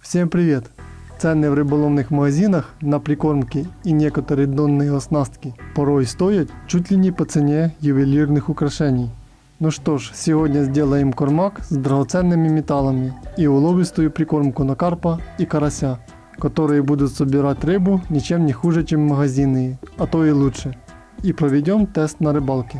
Всем привет! Цены в рыболовных магазинах на прикормки и некоторые донные оснастки порой стоят чуть ли не по цене ювелирных украшений. Ну что ж, сегодня сделаем кормак с драгоценными металлами и уловистую прикормку на карпа и карася, которые будут собирать рыбу ничем не хуже, чем магазинные, а то и лучше. И проведем тест на рыбалке.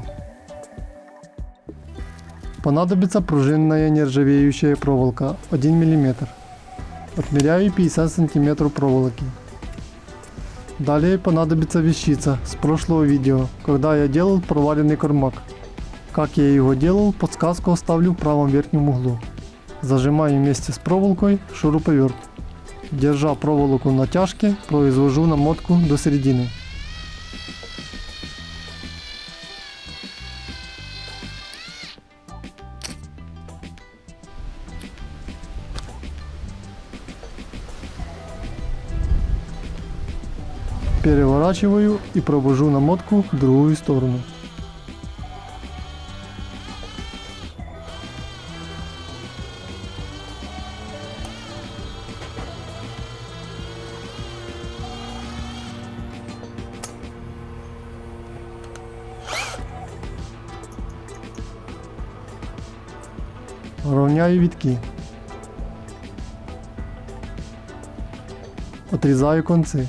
Понадобится пружинная нержавеющая проволока 1 мм. Отмеряю 50 см проволоки. Далее понадобится вещица с прошлого видео, когда я делал проваленный кормак. Как я его делал, подсказку оставлю в правом верхнем углу. Зажимаю вместе с проволокой шуруповерт. Держа проволоку на натяжке, произвожу намотку до середины. Переворачиваю и провожу намотку в другую сторону. Равняю витки. Отрезаю концы.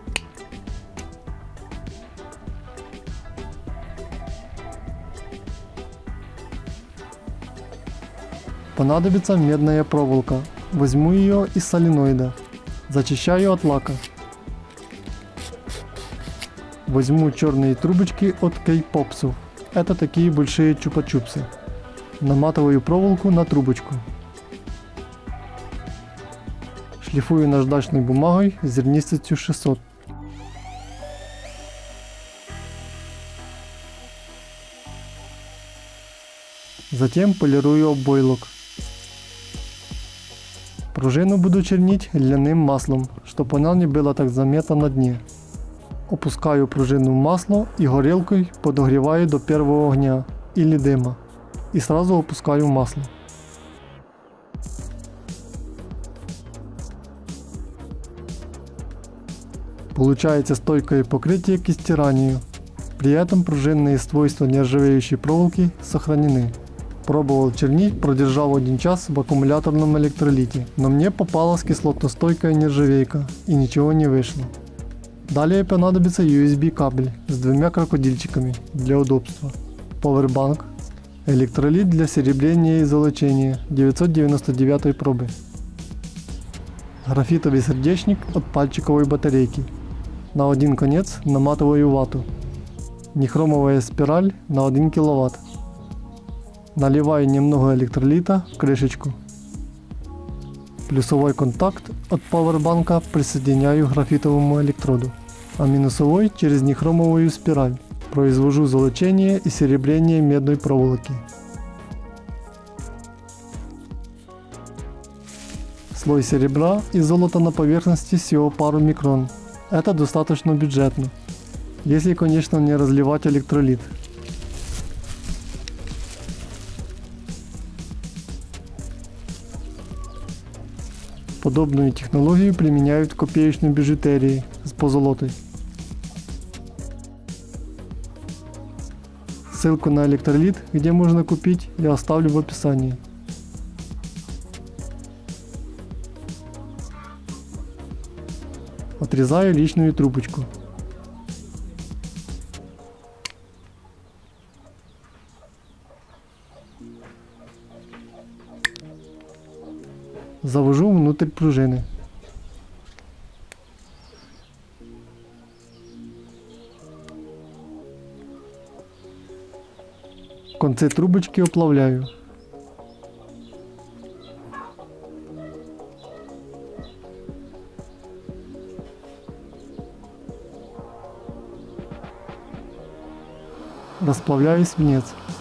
Понадобится медная проволока. Возьму ее из соленоида. Зачищаю от лака. Возьму черные трубочки от K-Pops'ов. Это такие большие чупа-чупсы. Наматываю проволоку на трубочку. Шлифую наждачной бумагой с зернистостью 600. Затем полирую обойлок. Пружину буду чернить льняным маслом, чтобы она не была так заметна на дне. Опускаю пружину в масло и горелкой подогреваю до первого огня или дыма. И сразу опускаю в масло. Получается стойкое покрытие к стиранию. При этом пружинные свойства нержавеющей проволоки сохранены. Пробовал чернить, продержал 1 час в аккумуляторном электролите, но мне попалась кислотостойкая нержавейка и ничего не вышло. Далее понадобится USB кабель с 2 крокодильчиками для удобства, Powerbank, электролит для серебления и золочения 999 пробы, графитовый сердечник от пальчиковой батарейки, на один конец наматываю вату, нехромовая спираль на 1 кВт. Наливаю немного электролита в крышечку. Плюсовой контакт от пауэрбанка присоединяю к графитовому электроду, а минусовой через нехромовую спираль. Произвожу золочение и серебление медной проволоки. Слой серебра и золота на поверхности всего пару микрон. Это достаточно бюджетно, если, конечно, не разливать электролит. Подобную технологию применяют в копеечной бижутерии с позолотой. Ссылку на электролит, где можно купить, я оставлю в описании. Отрезаю лишнюю трубочку. Завожу внутрь пружины. Концы трубочки оплавляю. Расплавляю свинец.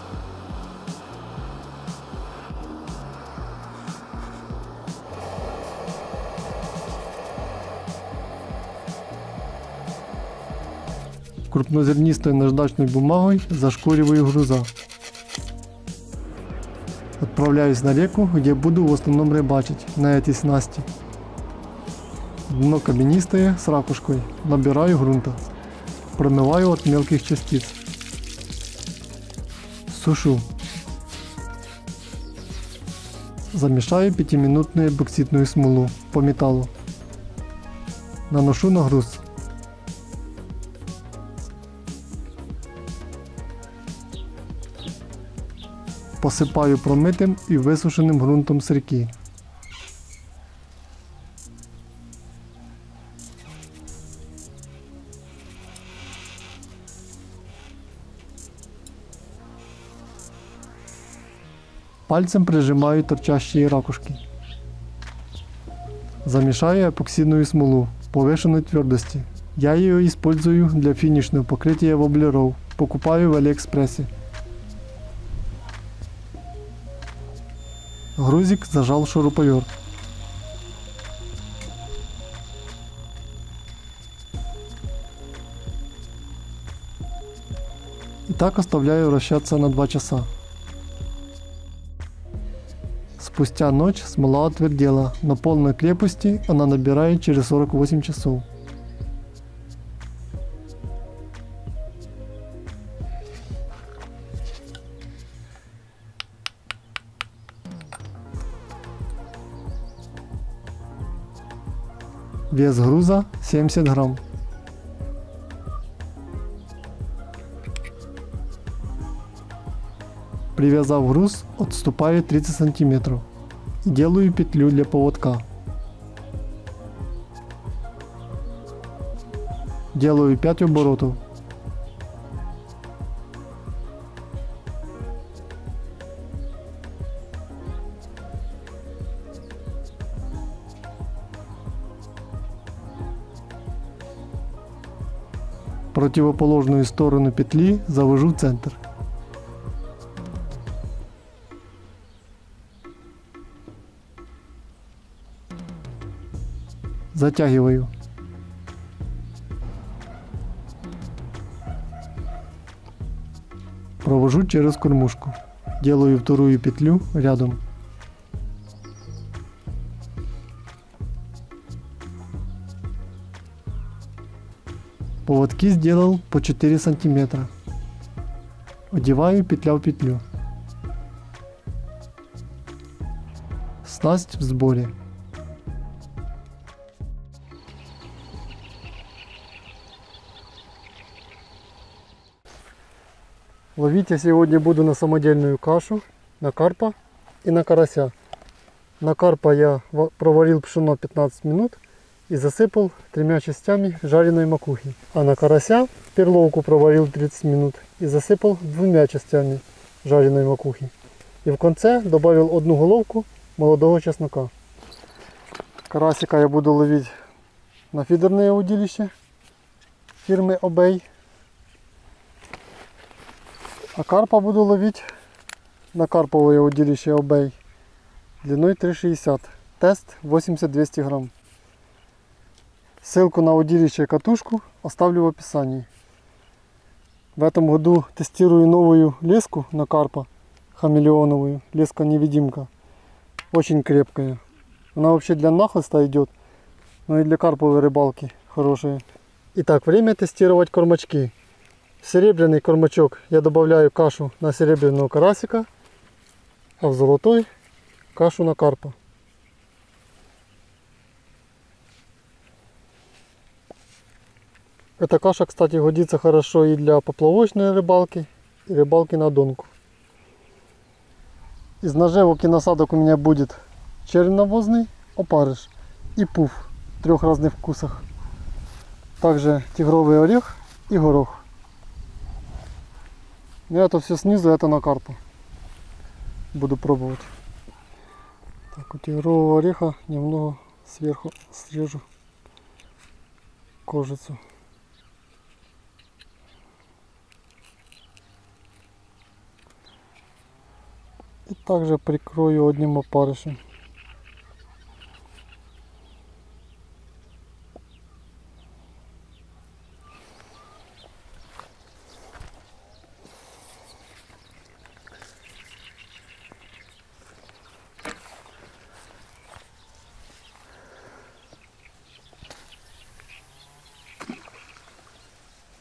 Крупнозернистой наждачной бумагой зашкуриваю груза. Отправляюсь на реку, где буду в основном рыбачить на этой снасти. Дно каменистое с ракушкой. Набираю грунта. Промываю от мелких частиц. Сушу. Замешаю 5-минутную бокситную смолу по металлу. Наношу на груз. Посипаю промитим і висушеним ґрунтом з ріки. Пальцем прижимаю торчащие ракушки. Замешаю эпоксидную смолу повышенной твердости. Я ее использую для финишного покрытия воблеров. Покупаю в Алиэкспрессе. Грузик зажал в шуруповерт. И так оставляю вращаться на 2 часа. Спустя ночь смола отвердела. На полной крепости она набирает через 48 часов. Вес груза 70 грамм. Привязав груз, отступаю 30 сантиметров и делаю петлю для поводка. Делаю 5 оборотов. Противоположную сторону петли завожу в центр. Затягиваю. Провожу через кормушку. Делаю вторую петлю рядом. Поводки сделал по 4 сантиметра. Одеваю петля в петлю. Снасть в сборе. Ловить я сегодня буду на самодельную кашу, на карпа и на карася. На карпа я проварил пшено 15 минут и засыпал 3 частями жареной макухи. А на карася перловку проварил 30 минут и засыпал 2 частями жареной макухи. И в конце добавил 1 головку молодого чеснока. Карасика я буду ловить на фидерное удилище фирмы Obey. А карпа буду ловить на карповое удилище Obey длиной 3,60. Тест 80-200 грамм. Ссылку на удилище и катушку оставлю в описании. В этом году тестирую новую леску на карпа, хамелеоновую, леска-невидимка. Очень крепкая. Она вообще для нахлыста идет, но и для карповой рыбалки хорошая. Итак, время тестировать кормачки. В серебряный кормачок я добавляю кашу на серебряного карасика, а в золотой кашу на карпа. Эта каша, кстати, годится хорошо и для поплавочной рыбалки, и рыбалки на донку. Из наживок и насадок у меня будет червь навозный, опарыш и пуф в 3 разных вкусах. Также тигровый орех и горох. И это все снизу, это на карпа. Буду пробовать. Так, у тигрового ореха немного сверху срежу кожицу. И также прикрою одним опарышем.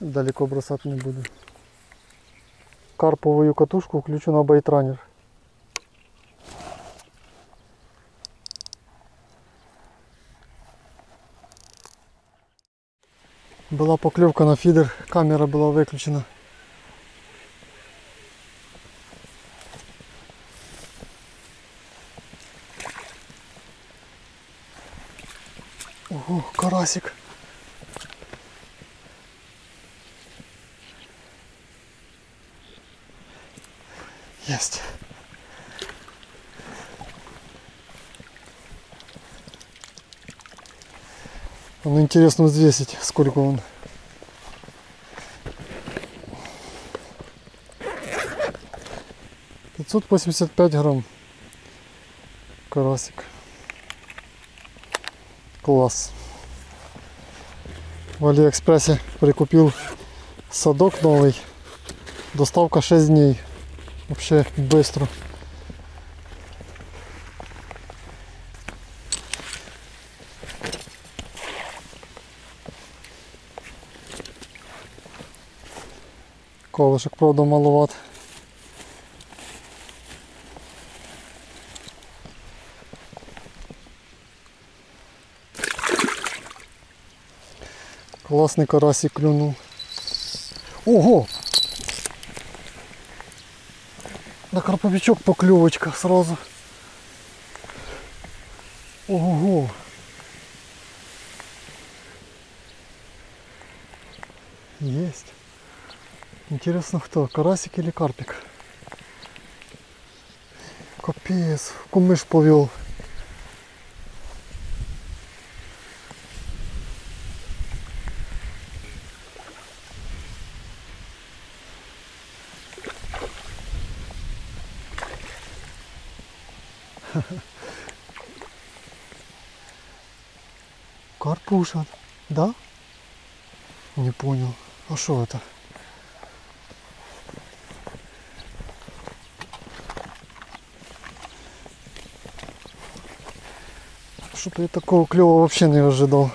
далеко бросать не буду. Карповую катушку включу на байтранер. Была поклевка на фидер, камера была выключена. Ого, карасик. Есть. Ну, интересно взвесить, сколько он. «585 грамм. Карасик. Класс. В Алиэкспрессе прикупил садок новый. Доставка 6 дней. Вообще быстро. Колышек, правда, маловат. Классный карасик клюнул. Ого! На карповичок поклевочка сразу. Ого! Есть. Интересно, кто? Карасик или карпик? Капец, кумыш повел. Карпуша, да? Не понял. А что это? Что-то я такого клёва вообще не ожидал.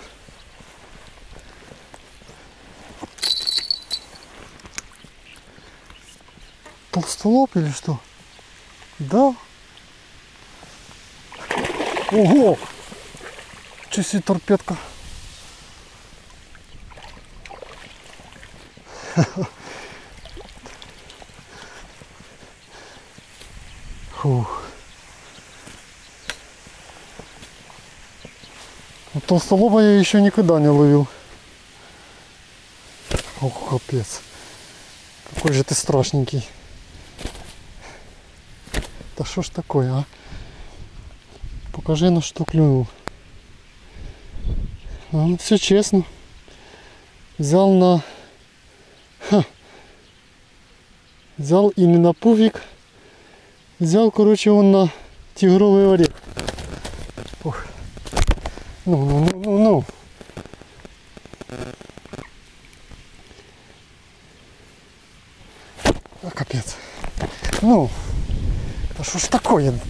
Толстолоб или что? Да. Ого! Часы торпедка. Фух. Толстолоба я еще никогда не ловил. Ох, капец. Какой же ты страшненький. Да что ж такое, а? Покажи, на что клюнул. Все честно. Взял на... Взял и не на пуфик. Взял, короче, он на тигровый орех. Ох. Ну. А, капец. Ну. А что ж такое?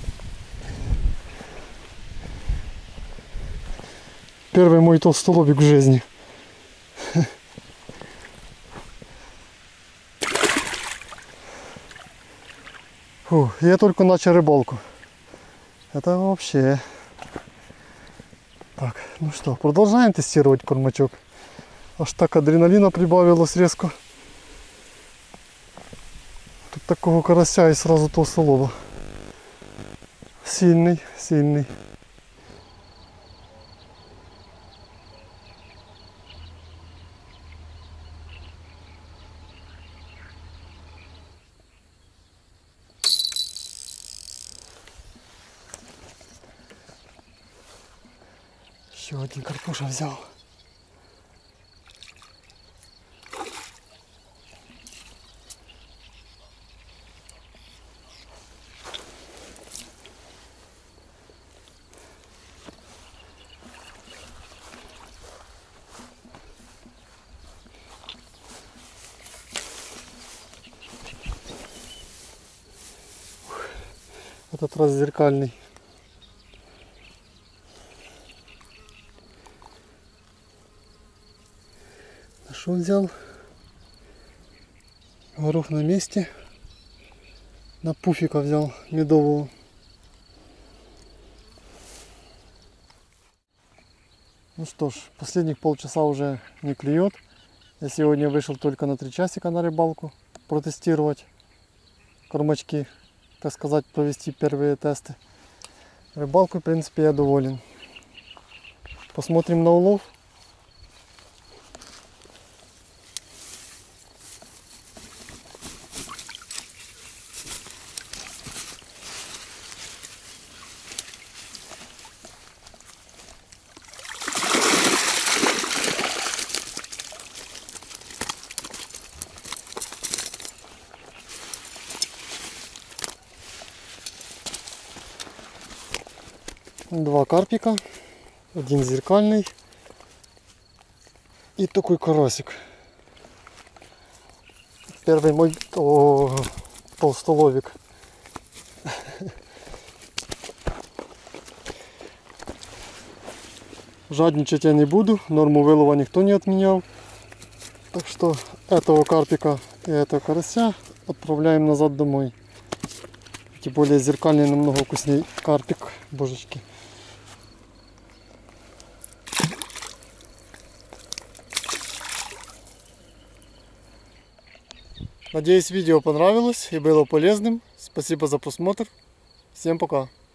Первый мой толстолобик в жизни. Фу, я только начал рыбалку. Это вообще... Так, ну что, продолжаем тестировать кормачок. Аж так адреналина прибавилось резко. Тут такого карася и сразу толстолоба. Сильный, сильный. Еще один карпуша взял. Этот раз зеркальный. А что взял? Горох на месте. На пуфика взял медового. Ну что ж, последних полчаса уже не клюет. Я сегодня вышел только на 3 часика на рыбалку протестировать кормачки, так сказать, провести первые тесты. Рыбалку, в принципе, я доволен. Посмотрим на улов. Два карпика, один зеркальный и такой карасик. Первый мой толстоловик. Жадничать я не буду, норму вылова никто не отменял. Так что этого карпика и этого карася отправляем назад домой. Тем более зеркальный намного вкуснее карпик, божечки. Надеюсь, видео понравилось и было полезным. Спасибо за просмотр. Всем пока.